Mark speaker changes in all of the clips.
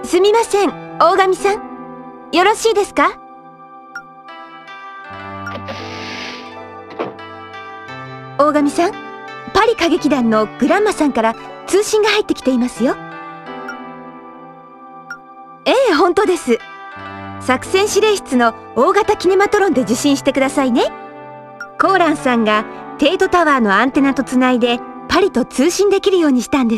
Speaker 1: すみません、大神さん。よろしいですか？大神さん、パリ歌劇団のグランマさんから通信が入ってきていますよ。ええ、本当です。作戦指令室の大型キネマトロンで受信してくださいね。コーランさんがテイトタワーのアンテナとつないでパリと通信できるようにしたんです。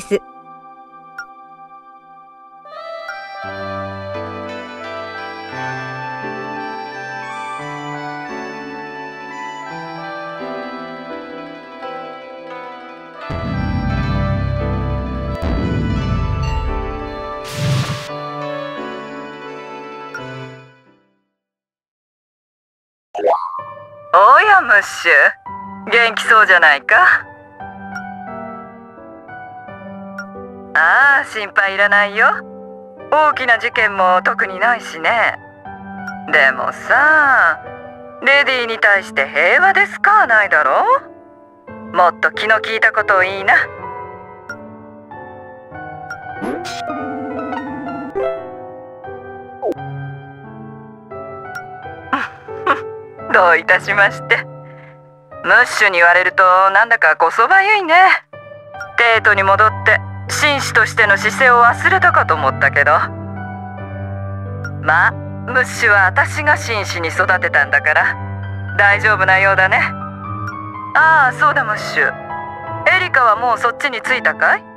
Speaker 2: おやムッシュ、元気そうじゃないか。ああ、心配いらないよ。大きな事件も特にないしね。でもさ、レディーに対して平和ですかないだろう。もっと気の利いたことをいいな。どういたしまして。ムッシュに言われるとなんだかこそばゆいね。デートに戻って紳士としての姿勢を忘れたかと思ったけど。まあムッシュは私が紳士に育てたんだから大丈夫なようだね。ああ、そうだムッシュ、エリカはもうそっちに着いたかい？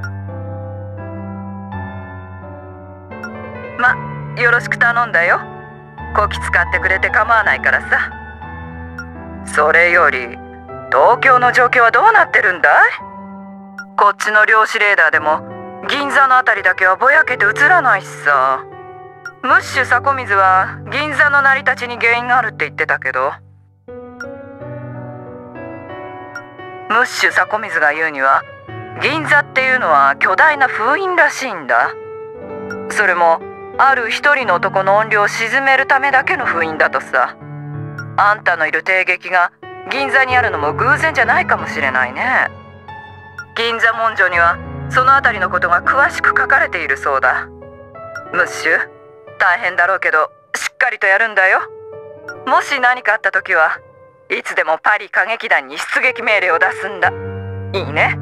Speaker 2: ま、よろしく頼んだよ。こき使ってくれて構わないからさ。それより東京の状況はどうなってるんだい？こっちの漁師レーダーでも銀座のあたりだけはぼやけて映らないしさ。ムッシュ迫水は銀座の成り立ちに原因があるって言ってたけど、ムッシュ迫水が言うには銀座っていうのは巨大な封印らしいんだ。それもある一人の男の怨霊を鎮めるためだけの封印だとさ。あんたのいる帝劇が銀座にあるのも偶然じゃないかもしれないね。銀座文書にはそのあたりのことが詳しく書かれているそうだ。ムッシュ、大変だろうけどしっかりとやるんだよ。もし何かあった時はいつでもパリ歌劇団に出撃命令を出すんだ。いいね。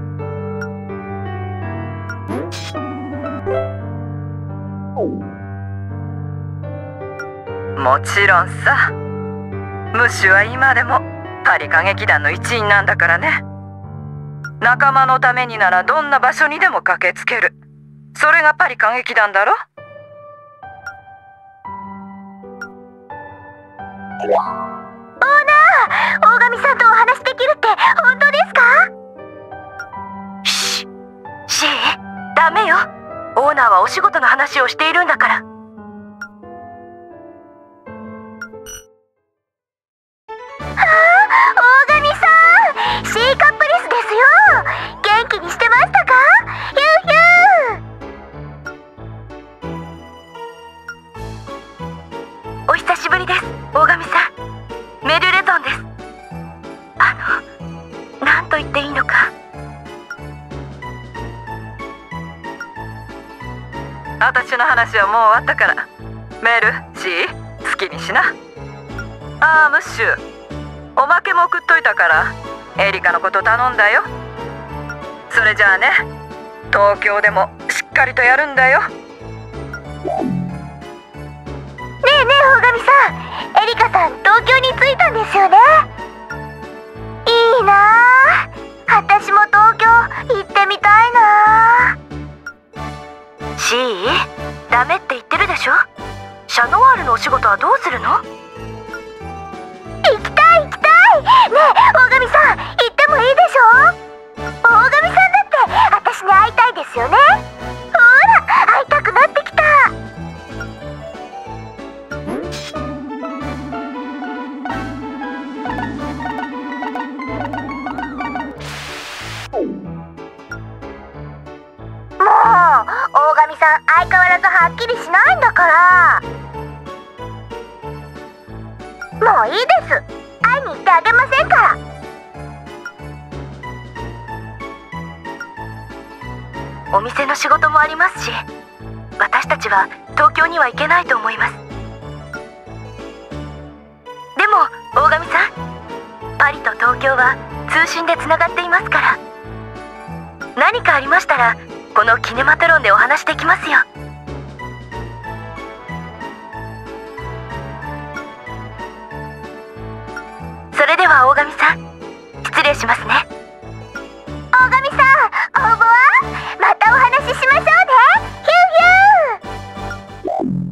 Speaker 2: もちろんさ。ムッシュは今でもパリ歌劇団の一員なんだからね。仲間のためにならどんな場所にでも駆けつける。それがパリ歌劇団だろ。
Speaker 3: オーナー、大神さんとお話できるって本当ですか？
Speaker 4: シー、ダメよ。オーナーはお仕事の話をしているんだから。お久しぶりです、大神さん。メルレゾンです。なんと言っていいのか。
Speaker 2: 私の話はもう終わったから、メル、シー、好きにしな。ああ、ムッシュ、おまけも送っといたからエリカのこと頼んだよ。それじゃあね、東京でもしっかりとやるんだよ。
Speaker 3: ねえねえ大神さん、エリカさん東京に着いたんですよね。いいなあ、私も東京行ってみたいな。
Speaker 4: シー、ダメって言ってるでしょ。シャノワールのお仕事はどうするの？
Speaker 3: 行きたい行きたい。ねえ大神さん、行ってもいいでしょ。大神さんだって私に会いたいですよね。ほら、会いたくなってきた。もう大神さん相変わらずはっきりしないんだから。もういいです、会いに行ってあげませんから。
Speaker 4: お店の仕事もありますし、 私たちは東京には行けないと思います。でも大神さん、パリと東京は通信でつながっていますから、何かありましたらこのキネマトロンでお話できますよ。それでは大神さん、失礼しますね。
Speaker 3: 大神さん、応募はまたお話ししましょうね。ヒューヒュー。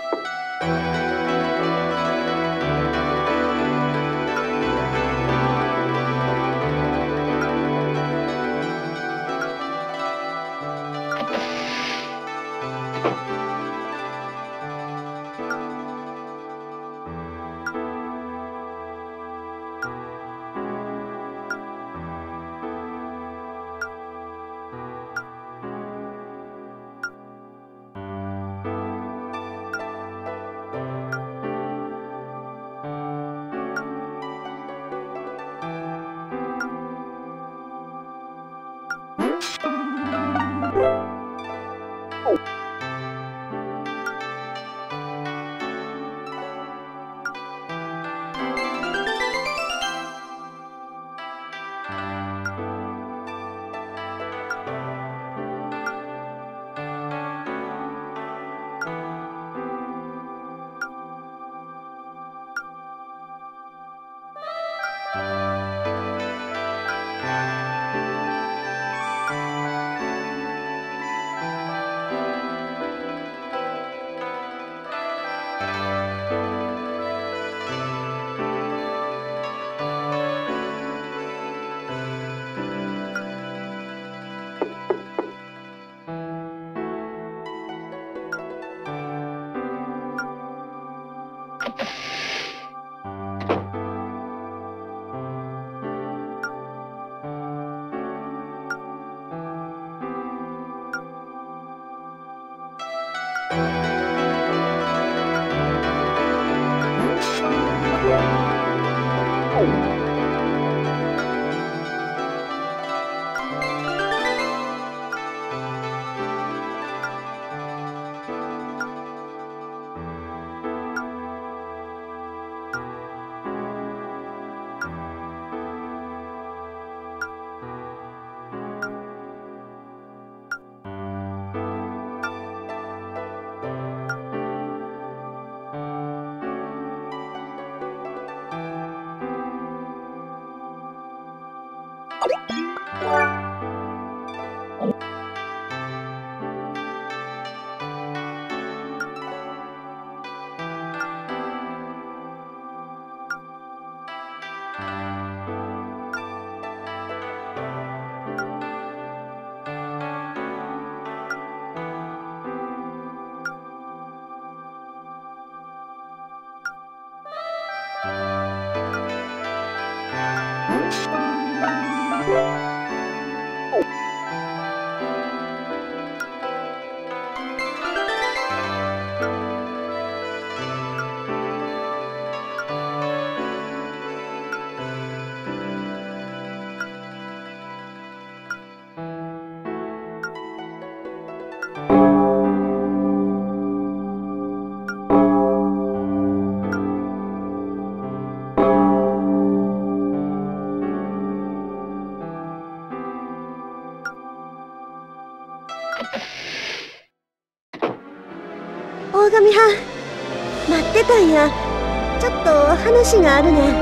Speaker 1: 大神はん、待ってたんや。ちょっと話があるねん。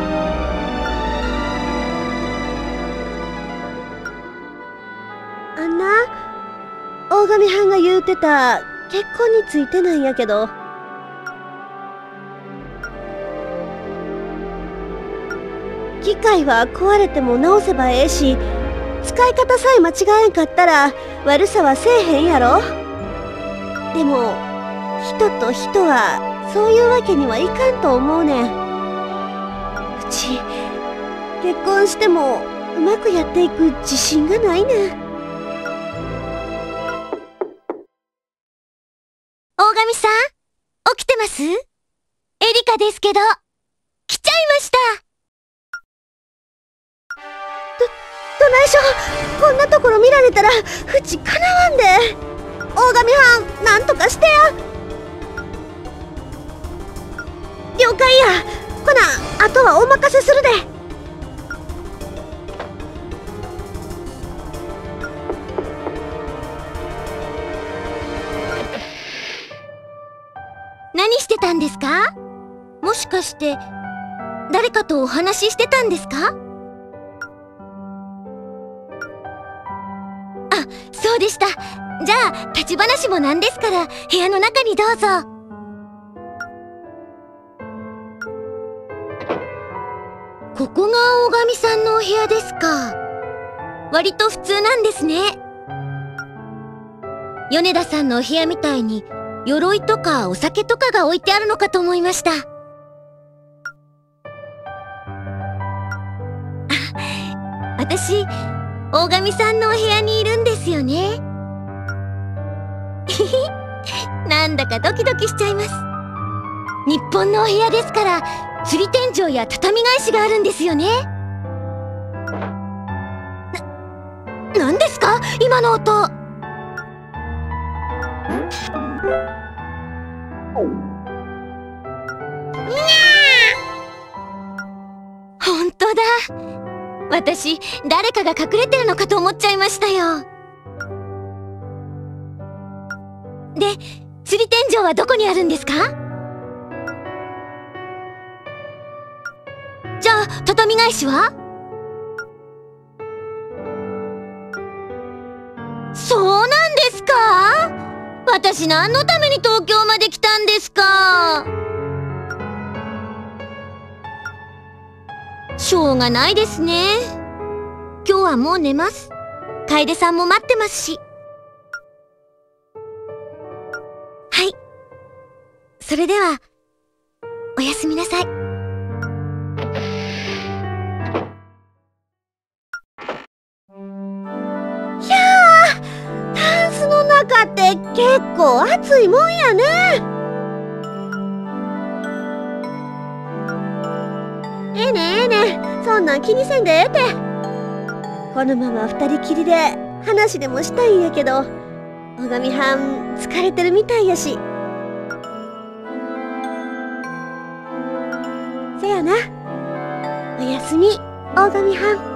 Speaker 1: あんな、大神はんが言うてた結婚についてなんやけど、機械は壊れても直せばええし、使い方さえ間違えんかったら悪さはせえへんやろ。でも人と人はそういうわけにはいかんと思うねん。うち結婚してもうまくやっていく自信がないねん。大神さん、起きてます？エリカですけど、来ちゃいました。どないしょ、こんなところ見られたらうちかなわんで。大神はん、なんとかしてや。了解や。ほな、あとはお任せするで。何してたんですか？もしかして誰かとお話ししてたんですか？あ、そうでした。じゃあ立ち話もなんですから部屋の中にどうぞ。 ここが大神さんのお部屋ですか。割と普通なんですね。米田さんのお部屋みたいに鎧とかお酒とかが置いてあるのかと思いました。私、大神さんのお部屋にいるんですよね。なんだかドキドキしちゃいます。日本のお部屋ですから、吊り天井や畳返しがあるんですよね。なんですか今の音。本当だ。私、誰かが隠れてるのかと思っちゃいましたよ。で、吊り天井はどこにあるんですか？じゃあ、畳返しは？そうなんですか？私何のために東京まで来たんですか？しょうがないですね。今日はもう寝ます。楓さんも待ってますし。はい。それでは、おやすみなさい。
Speaker 5: ひゃー、タンスの中って結構暑いもんやね。ええねええね、そんなん気にせんでええて。このまま二人きりで話でもしたいんやけど、大神はん疲れてるみたいやし。せやな。おやすみ、大神はん。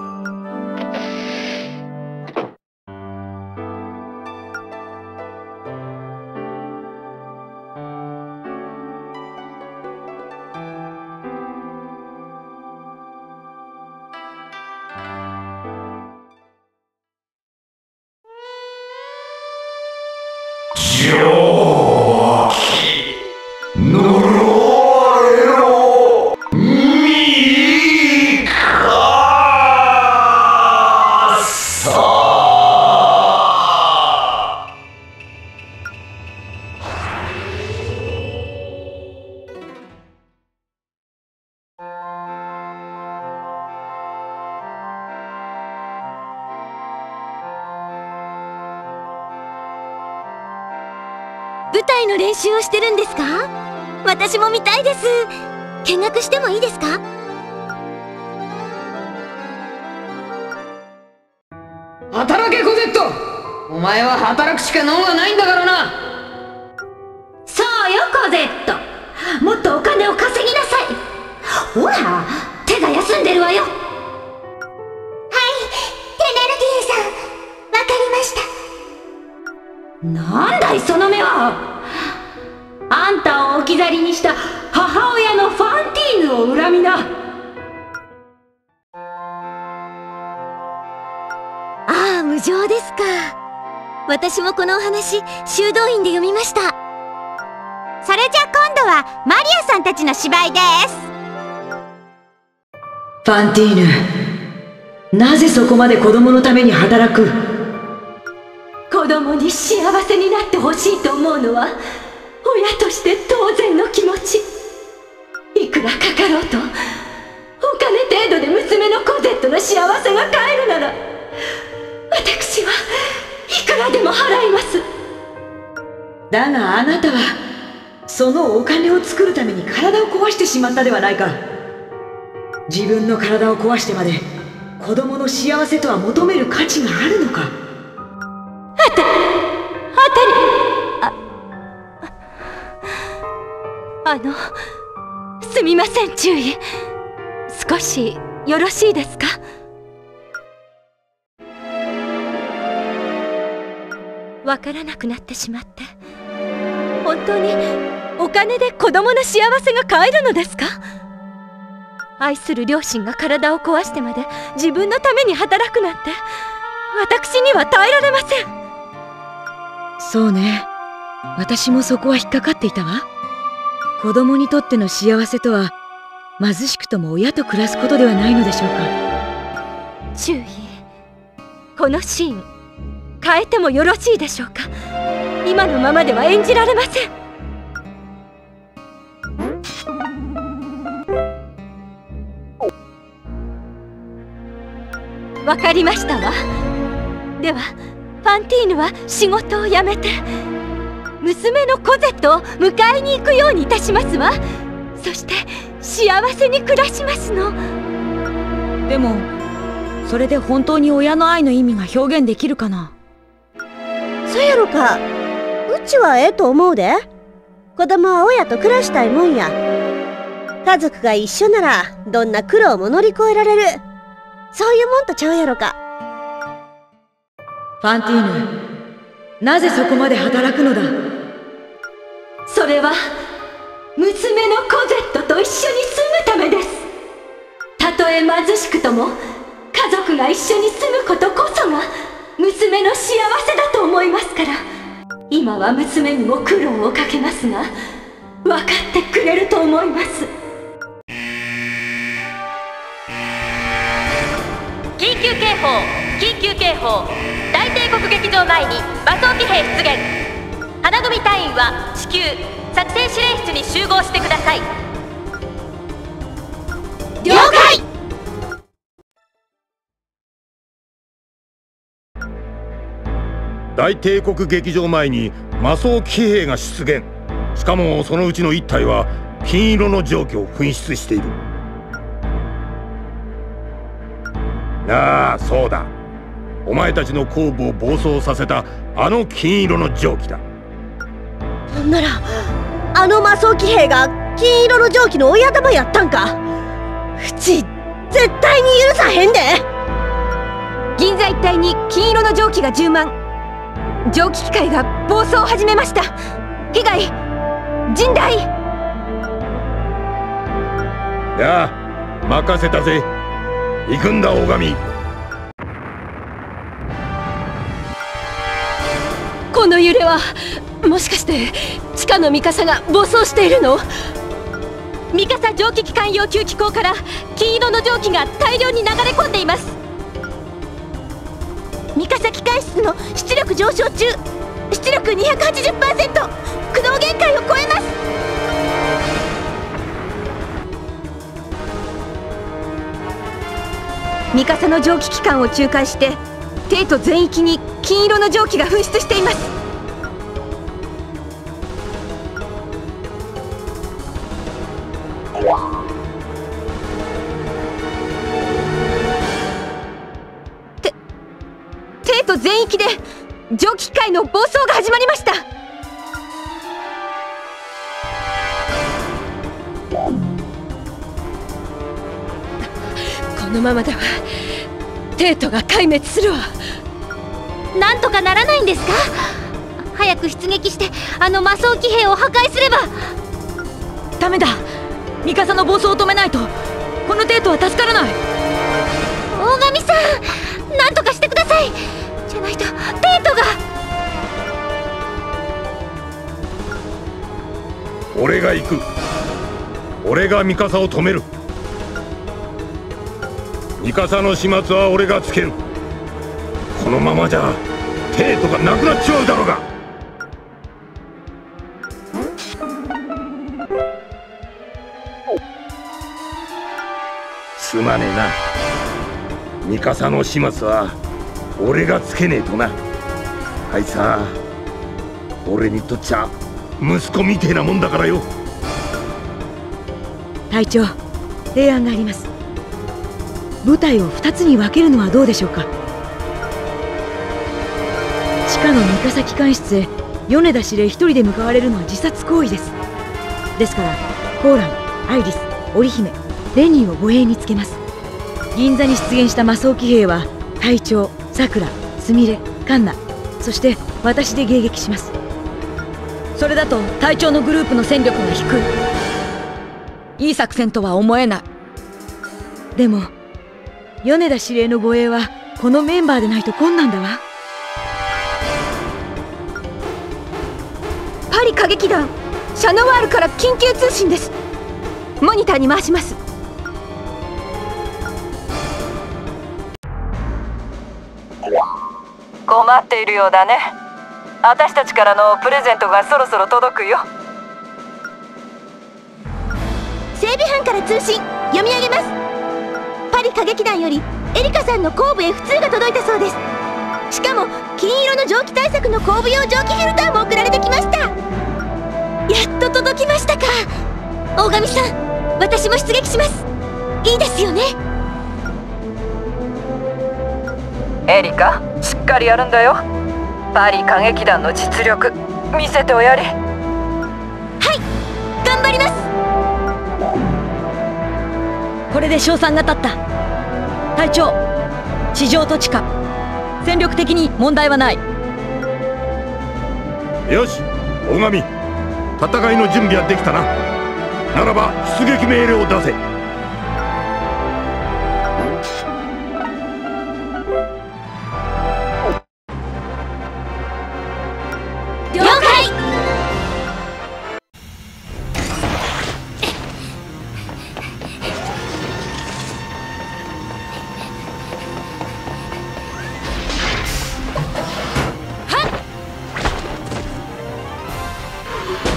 Speaker 1: 舞台の練習をしてるんですか？私も見たいです。見学してもいいですか？
Speaker 6: 働けコゼット、お前は働くしか能がないんだからな。
Speaker 1: そうよコゼット、もっとお金を稼ぎなさい。ほら、手が休んでるわよ。はい、
Speaker 3: テナルディエさん、わかりました。
Speaker 1: なんだいその目は。あんたを置き去りにした母親のファンティーヌを恨みな。ああ、無情ですか。私もこのお話、修道院で読みました。それじゃ今度はマリアさんたちの芝居です。
Speaker 7: ファンティーヌ、なぜそこまで子供のために働く？
Speaker 1: 子供に幸せになってほしいと思うのは親として当然の気持ち。いくらかかろうとお金程度で娘のコゼットの幸せが買えるなら私はいくらでも払います。
Speaker 7: だがあなたはそのお金を作るために体を壊してしまったではないか。自分の体を壊してまで子供の幸せとは求める価値があるのか。
Speaker 1: すみません、注意。少しよろしいですか？わからなくなってしまって。本当にお金で子供の幸せが買えるのですか？愛する両親が体を壊してまで自分のために働くなんて私には耐えられません。
Speaker 7: そうね、私もそこは引っかかっていたわ。子供にとっての幸せとは貧しくとも親と暮らすことではないのでしょうか。
Speaker 1: 注意。このシーン変えてもよろしいでしょうか。今のままでは演じられません。わかりましたわ。ではファンティーヌは仕事を辞めて娘のコゼットを迎えに行くようにいたしますわ。そして幸せに暮らしますの。
Speaker 7: でもそれで本当に親の愛の意味が表現できるかな。
Speaker 5: そやろか。うちはええと思うで。子供は親と暮らしたいもんや。家族が一緒ならどんな苦労も乗り越えられる。そういうもんとちゃうやろか。
Speaker 7: ファンティーヌ、なぜそこまで働くのだ。
Speaker 1: それは娘のコゼットと一緒に住むためです。たとえ貧しくとも家族が一緒に住むことこそが娘の幸せだと思いますから。今は娘にも苦労をかけますが分かってくれると思います。
Speaker 4: 緊急警報、緊急警報。大帝国劇場前に馬装騎兵出現。花組隊員は至急作戦指令室に集合してください。
Speaker 3: 了解。
Speaker 8: 大帝国劇場前に魔装騎兵が出現。しかもそのうちの1体は金色の蒸気を噴出している。ああ、そうだ。お前たちの後部を暴走させたあの金色の蒸気だ。
Speaker 5: ほんならあの魔装騎兵が金色の蒸気の親玉やったんか。うち絶対に許さへんで。
Speaker 1: 銀座一帯に金色の蒸気が充満。蒸気機械が暴走を始めました。被害甚大。
Speaker 8: やあ、任せたぜ。行くんだ大神。
Speaker 1: この揺れはもしかして地下のミカサが暴走しているの？ミカサ蒸気機関用吸気口から金色の蒸気が大量に流れ込んでいます。
Speaker 3: ミカサ機関室の出力上昇中。出力 280%。駆動限界を超えます。
Speaker 1: ミカサの蒸気機関を仲介して帝都全域に金色の蒸気が噴出しています。帝都全域で蒸気機械の暴走が始まりました。このままでは帝都が壊滅するわ。
Speaker 3: なんとかならないんですか？早く出撃してあの魔装騎兵を破壊すれば。
Speaker 7: ダメだ。ミカサの暴走を止めないとこの帝都は助からない。
Speaker 3: 大神さん、なんとかしてください。じゃないと帝都が。
Speaker 8: 俺が行く。俺がミカサを止める。ミカサの始末は俺がつける。このままじゃ帝都がなくなっちまうだろうが。すまねえな。ミカサの始末は俺がつけねえとな。あいつは俺にとっちゃ息子みてえなもんだからよ。
Speaker 7: 隊長、提案があります。部隊を2つに分けるのはどうでしょうか。地下のミカサ機関室へ米田司令1人で向かわれるのは自殺行為です。ですからコーラン、アイリス、織姫、レニーを護衛につけます。銀座に出現した魔装騎兵は隊長、さくら、すみれ、カンナ、そして私で迎撃します。それだと隊長のグループの戦力が低い。いい作戦とは思えない。でも米田司令の護衛はこのメンバーでないと困難だわ。
Speaker 1: パリ歌劇団シャノワールから緊急通信です。モニターに回します。
Speaker 2: 待っているようだね。私たちからのプレゼントがそろそろ届くよ。
Speaker 1: 整備班から通信読み上げます。パリ歌劇団よりエリカさんの後部 F2 が届いたそうです。しかも金色の蒸気対策の後部用蒸気フィルターも送られてきました。やっと届きましたか。大神さん、私も出撃します。いいですよね。
Speaker 2: エリカ、しっかりやるんだよ。パリ歌劇団の実力見せておやり。
Speaker 1: はい、頑張ります。
Speaker 7: これで賞賛が立った。隊長、地上と地下戦力的に問題はない。
Speaker 8: よし、大神、戦いの準備はできたな。ならば出撃命令を出せ。
Speaker 1: 了解。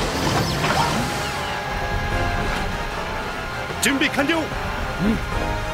Speaker 8: 準備完了。